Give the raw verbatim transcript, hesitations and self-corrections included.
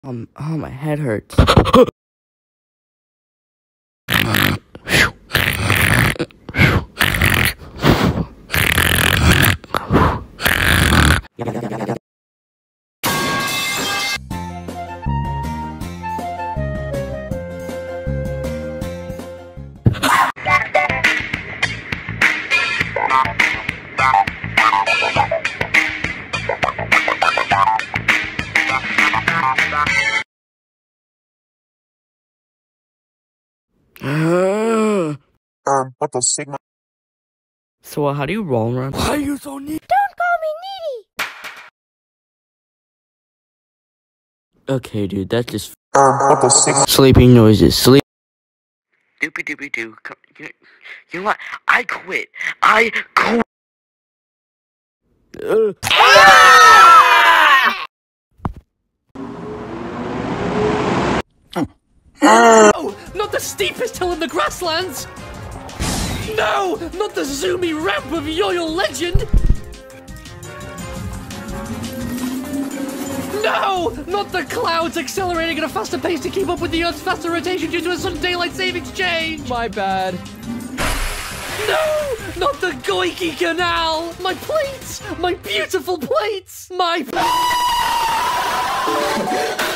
Um, oh, my head hurts. Um, what the sigma? So, uh, how do you roll around? Why are you so needy? Don't call me needy! Okay, dude, that's just Um, what the sigma? sleeping noises. Sleep. Doopy doopy doo. Come, you, you know what? I quit. I quit. Uh, No! Not the steepest hill in the grasslands! No! Not the zoomy ramp of Yo-Yo Legend! No! Not the clouds accelerating at a faster pace to keep up with the Earth's faster rotation due to a sudden daylight savings change! My bad. No! Not the Goiki Canal! My plates! My beautiful plates! My...